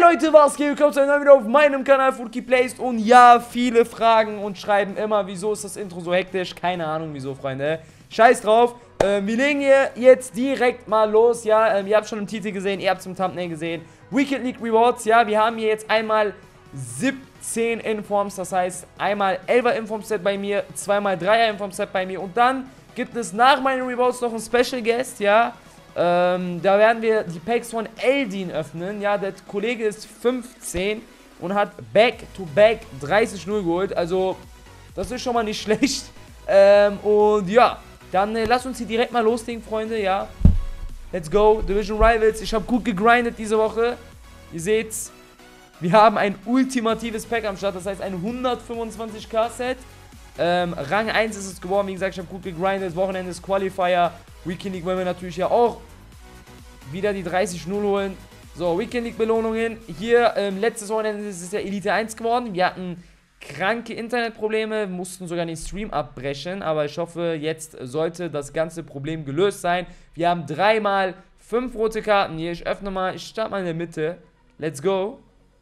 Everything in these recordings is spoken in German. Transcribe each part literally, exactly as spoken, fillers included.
Leute, was geht? Willkommen zu einem neuen Video auf meinem Kanal Furky Plays. Und ja, viele fragen und schreiben immer, wieso ist das Intro so hektisch? Keine Ahnung wieso, Freunde. Scheiß drauf. Ähm, wir legen hier jetzt direkt mal los, ja. Ähm, ihr habt schon im Titel gesehen, ihr habt es im Thumbnail gesehen. Weekend League Rewards, ja. Wir haben hier jetzt einmal siebzehn Informs, das heißt einmal elfer Inform-Set bei mir, zweimal dreier Inform-Set bei mir. Und dann gibt es nach meinen Rewards noch einen Special Guest, ja. Ähm, da werden wir die Packs von Eldin öffnen. Ja, der Kollege ist fünfzehn und hat Back-to-Back dreißig null geholt. Also, das ist schon mal nicht schlecht. Ähm, und ja, dann äh, lasst uns hier direkt mal loslegen, Freunde, ja. Let's go, Division Rivals. Ich habe gut gegrindet diese Woche. Ihr seht's, wir haben ein ultimatives Pack am Start. Das heißt ein hundertfünfundzwanzig K Set. Ähm, Rang eins ist es geworden. Wie gesagt, ich habe gut gegrindet. Wochenende ist Qualifier. Weekend League wollen wir natürlich ja auch wieder die dreißig null holen. So, Weekend League Belohnungen. Hier, ähm, letztes Wochenende ist es ja Elite eins geworden. Wir hatten kranke Internetprobleme, mussten sogar den Stream abbrechen. Aber ich hoffe, jetzt sollte das ganze Problem gelöst sein. Wir haben dreimal fünf rote Karten hier. Ich öffne mal, ich starte mal in der Mitte. Let's go.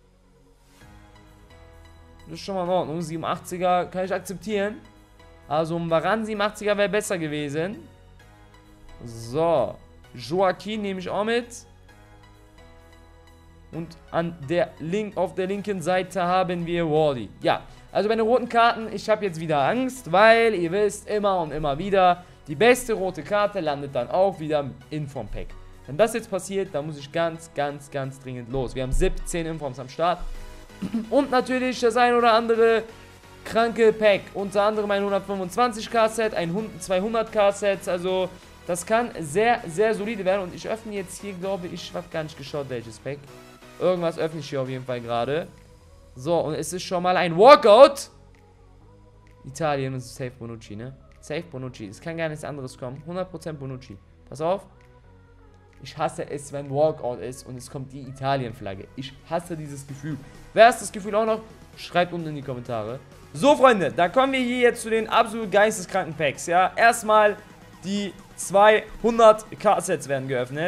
Das ist schon mal in Ordnung. siebenundachtziger kann ich akzeptieren. Also ein Varan siebenundachtziger wäre besser gewesen. So. Joaquin nehme ich auch mit. Und an der Link, auf der linken Seite haben wir Wardy. Ja, also bei den roten Karten, ich habe jetzt wieder Angst, weil ihr wisst, immer und immer wieder, die beste rote Karte landet dann auch wieder im Inform-Pack. Wenn das jetzt passiert, dann muss ich ganz, ganz, ganz dringend los. Wir haben siebzehn Informs am Start. Und natürlich das ein oder andere kranke Pack. Unter anderem ein hundertfünfundzwanzig K Set, ein zweihundert K Set. Also das kann sehr, sehr solide werden. Und ich öffne jetzt hier, glaube ich, ich habe gar nicht geschaut, welches Pack. Irgendwas öffne ich hier auf jeden Fall gerade. So, und es ist schon mal ein Walkout. Italien ist safe Bonucci, ne? Safe Bonucci. Es kann gar nichts anderes kommen. hundert Prozent Bonucci. Pass auf. Ich hasse es, wenn Walkout ist und es kommt die Italien-Flagge. Ich hasse dieses Gefühl. Wer hast das Gefühl auch noch? Schreibt unten in die Kommentare. So, Freunde, da kommen wir hier jetzt zu den absolut geisteskranken Packs, ja. Erstmal die zweihundert K Sets werden geöffnet.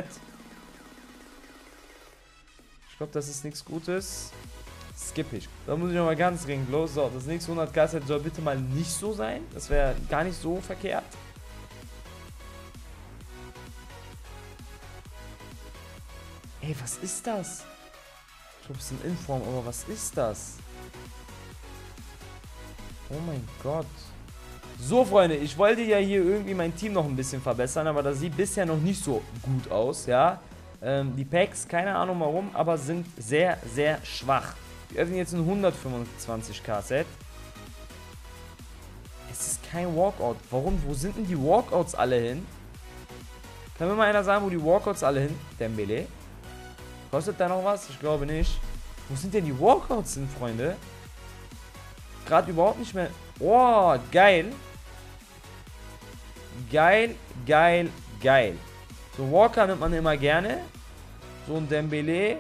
Ich glaube, das ist nichts Gutes. Skip ich. Da muss ich nochmal ganz dringend los. So, das nächste hundert K Set soll bitte mal nicht so sein. Das wäre gar nicht so verkehrt. Ey, was ist das? Ich glaube, es ist ein Inform, aber was ist das? Oh mein Gott. So, Freunde, ich wollte ja hier irgendwie mein Team noch ein bisschen verbessern, aber das sieht bisher noch nicht so gut aus, ja. Ähm, die Packs, keine Ahnung warum, aber sind sehr, sehr schwach. Wir öffnen jetzt ein hundertfünfundzwanzig K Set. Es ist kein Walkout. Warum? Wo sind denn die Walkouts alle hin? Kann mir mal einer sagen, wo die Walkouts alle hin? Dembele. Kostet da noch was? Ich glaube nicht. Wo sind denn die Walkouts hin, Freunde? Gerade überhaupt nicht mehr. Oh, geil. Geil, geil, geil. So, Walker nimmt man immer gerne. So ein Dembele.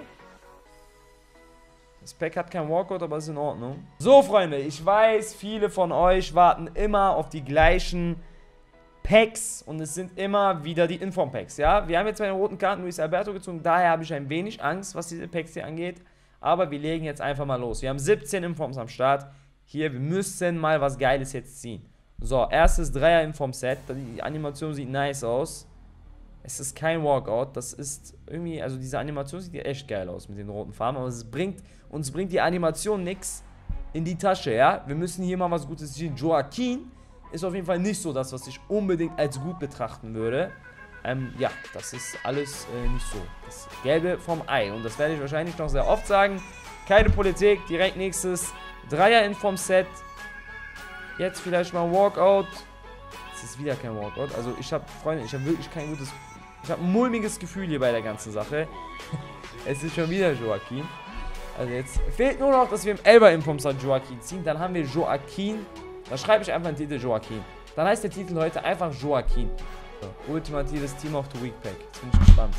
Das Pack hat kein Walkout, aber ist in Ordnung. So, Freunde, ich weiß, viele von euch warten immer auf die gleichen Packs und es sind immer wieder die Inform-Packs, ja. Wir haben jetzt bei den roten Karten Luis Alberto gezogen, daher habe ich ein wenig Angst, was diese Packs hier angeht. Aber wir legen jetzt einfach mal los. Wir haben siebzehn Informs am Start. Hier, wir müssen mal was Geiles jetzt ziehen. So, erstes Dreier-Inform-Set. Die Animation sieht nice aus. Es ist kein Walkout. Das ist irgendwie, also diese Animation sieht echt geil aus mit den roten Farben. Aber es bringt, uns bringt die Animation nichts in die Tasche, ja. Wir müssen hier mal was Gutes ziehen. Joaquin ist auf jeden Fall nicht so das, was ich unbedingt als gut betrachten würde. Ähm, ja, das ist alles äh, nicht so. Das Gelbe vom Ei. Und das werde ich wahrscheinlich noch sehr oft sagen. Keine Politik. Direkt nächstes Dreier-Inform-Set. Jetzt vielleicht mal Walkout. Es ist wieder kein Walkout. Also ich habe, Freunde, ich habe wirklich kein gutes... Ich habe ein mulmiges Gefühl hier bei der ganzen Sache. Es ist schon wieder Joaquin. Also jetzt fehlt nur noch, dass wir im elfer-Inform-Set Joaquin ziehen. Dann haben wir Joaquin. Da schreibe ich einfach den Titel Joaquin. Dann heißt der Titel heute einfach Joaquin. So, ultimatives Team of the Week Pack. Jetzt bin ich gespannt.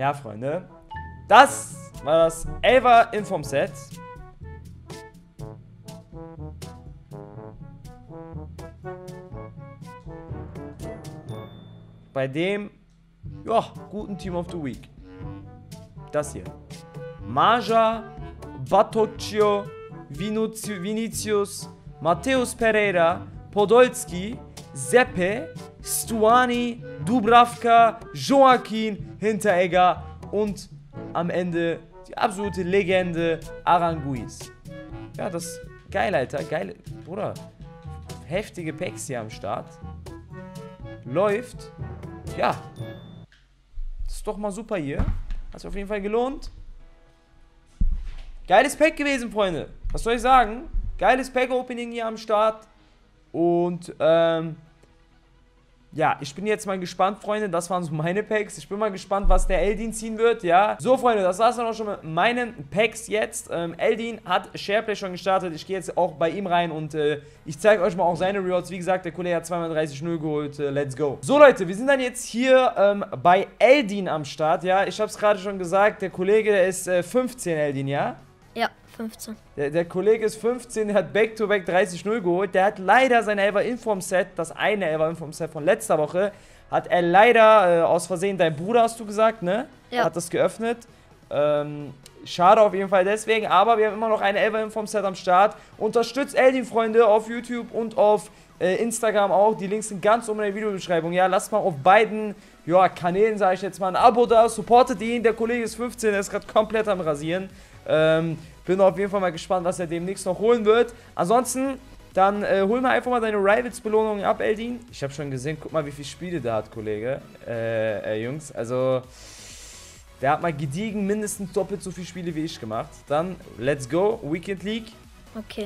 Ja, Freunde. Das war das elfer Inform-Set. Bei dem, ja, guten Team of the Week. Das hier. Maja, Batocchio, Vinicius, Mateus Pereira, Podolski, Seppe, Stuani, Dubravka, Joaquin, Hinteregger und am Ende die absolute Legende Aranguiz. Ja, das ist geil, Alter. Geil, Bruder. Heftige Packs hier am Start. Läuft. Ja. Das ist doch mal super hier. Hat sich auf jeden Fall gelohnt. Geiles Pack gewesen, Freunde. Was soll ich sagen? Geiles Pack-Opening hier am Start. Und, ähm... ja, ich bin jetzt mal gespannt, Freunde. Das waren so meine Packs. Ich bin mal gespannt, was der Eldin ziehen wird, ja. So, Freunde, das war's dann auch schon mit meinen Packs jetzt. Ähm, Eldin hat Shareplay schon gestartet. Ich gehe jetzt auch bei ihm rein und äh, ich zeige euch mal auch seine Rewards. Wie gesagt, der Kollege hat zweiunddreißig null geholt. Äh, let's go. So, Leute, wir sind dann jetzt hier ähm, bei Eldin am Start, ja. Ich habe es gerade schon gesagt, der Kollege, der ist äh, fünfzehn, Eldin, ja. Ja, fünfzehn. Der, der Kollege ist fünfzehn, der hat Back-to-Back dreißig null geholt. Der hat leider sein elfer Inform-Set, das eine elfer Inform-Set von letzter Woche, hat er leider äh, aus Versehen, dein Bruder hast du gesagt, ne? Ja. Hat das geöffnet. Ähm, schade auf jeden Fall deswegen, aber wir haben immer noch ein elfer Inform-Set am Start. Unterstützt Eldin, Freunde, auf YouTube und auf äh, Instagram auch. Die Links sind ganz oben in der Videobeschreibung. Ja, lasst mal auf beiden ja, Kanälen, sage ich jetzt mal, ein Abo da. Supportet ihn. Der Kollege ist fünfzehn, der ist gerade komplett am Rasieren. Ähm, bin auf jeden Fall mal gespannt, was er demnächst noch holen wird. Ansonsten, dann äh, hol mal einfach mal deine Rivals-Belohnungen ab, Eldin. Ich habe schon gesehen, guck mal, wie viele Spiele der hat, Kollege. Äh, äh, Jungs, also, der hat mal gediegen mindestens doppelt so viele Spiele wie ich gemacht. Dann, let's go, Weekend League. Okay.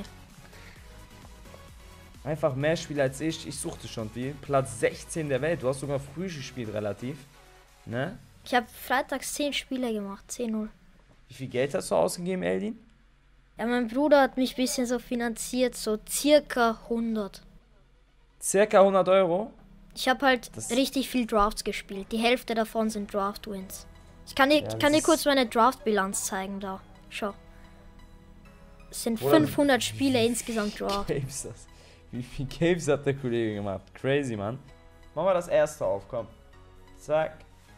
Einfach mehr Spiele als ich. Ich suchte schon viel. Platz sechzehn der Welt. Du hast sogar früh gespielt, relativ. Ne? Ich habe freitags zehn Spiele gemacht, zehn null. Wie viel Geld hast du ausgegeben, Eldin? Ja, mein Bruder hat mich ein bisschen so finanziert, so circa hundert. Circa hundert Euro? Ich habe halt Das- richtig viel Drafts gespielt. Die Hälfte davon sind Draft-Wins. Ich kann dir, Ja, ich das kann dir ist- kurz meine Draft-Bilanz zeigen da. Schau. Es sind Bruder, fünfhundert Spiele insgesamt Draft. Games das? Wie viel Games hat der Kollege gemacht? Crazy, Mann. Machen wir das erste auf, komm. Zack.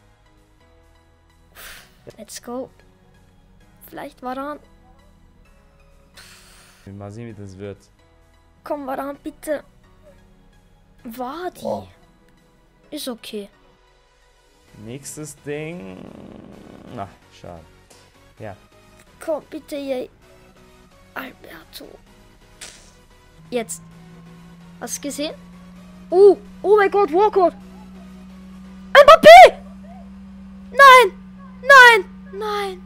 Let's go. Vielleicht Varan. Mal sehen, wie das wird. Komm, Varan, bitte. Wadi. Oh. Ist okay. Nächstes Ding. Na, schade. Ja. Komm, bitte, yay. Alberto. Jetzt. Hast du gesehen? Oh, oh mein Gott, Walkout. Mbappé! Nein! Nein! Nein!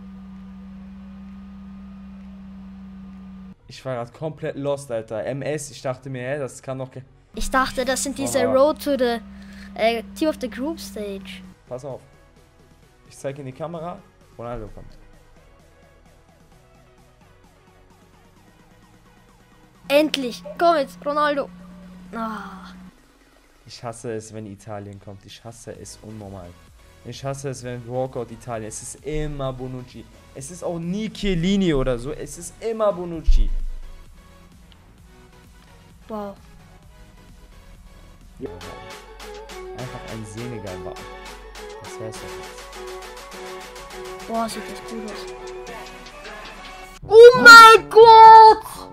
Ich war gerade komplett lost, Alter. M S, ich dachte mir, hä, das kann doch... ke- Ich dachte, das sind diese Aha. Road to the äh, Team of the Group Stage. Pass auf. Ich zeige in die Kamera. Ronaldo kommt. Endlich! Komm jetzt, Ronaldo! Ah, Ich hasse es, wenn Italien kommt. Ich hasse es unnormal. Ich hasse es, wenn Walkout Italien. Es ist immer Bonucci. Es ist auch nie Chiellini oder so. Es ist immer Bonucci. wow. Einfach ein Senegal war. Das wär's doch jetzt. Boah, sieht das gut aus. Oh mein Gott!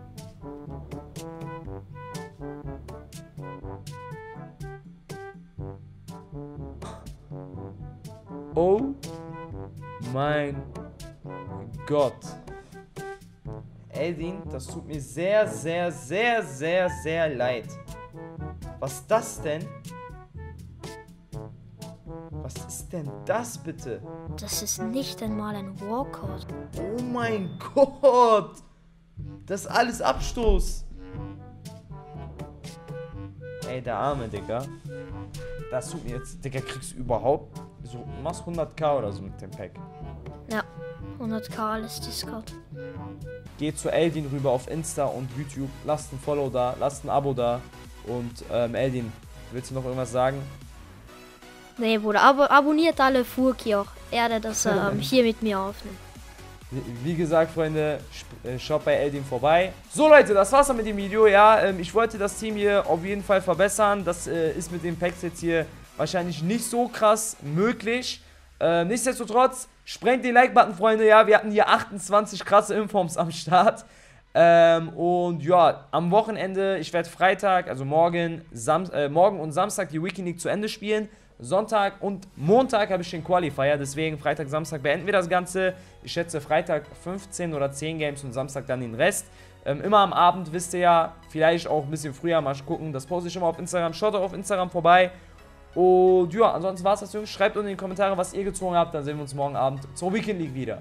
Oh mein Gott. Eldin, das tut mir sehr, sehr, sehr, sehr, sehr leid. Was ist das denn? Was ist denn das bitte? Das ist nicht einmal ein Walkout. Oh mein Gott! Das ist alles Abstoß. Ey, der arme, Digga. Das tut mir jetzt... Digga, kriegst du überhaupt... So, du machst hunderttausend oder so mit dem Pack. Ja, hunderttausend alles Discount. Geht zu Eldin rüber auf Insta und YouTube. Lasst ein Follow da, lasst ein Abo da. Und, ähm, Eldin, willst du noch irgendwas sagen? Nee, Bruder, ab abonniert alle Furki auch. Er, der das ähm, hier mit mir aufnimmt. Wie gesagt, Freunde, schaut bei Eldin vorbei. So, Leute, das war's dann mit dem Video. Ja, ähm, ich wollte das Team hier auf jeden Fall verbessern. Das äh, ist mit den Packs jetzt hier wahrscheinlich nicht so krass möglich. Äh, nichtsdestotrotz, sprengt den Like-Button, Freunde. Ja, wir hatten hier achtundzwanzig krasse Informs am Start. Ähm, und ja, am Wochenende, ich werde Freitag, also morgen, Sam äh, morgen und Samstag die Weekend League zu Ende spielen. Sonntag und Montag habe ich den Qualifier, deswegen Freitag, Samstag beenden wir das Ganze. Ich schätze Freitag fünfzehn oder zehn Games und Samstag dann den Rest. Ähm, immer am Abend, wisst ihr ja, vielleicht auch ein bisschen früher, mal gucken, das poste ich immer auf Instagram. Schaut auch auf Instagram vorbei. Und ja, ansonsten war es das, Jungs. Schreibt unten in die Kommentare, was ihr gezogen habt, dann sehen wir uns morgen Abend zur Weekend League wieder.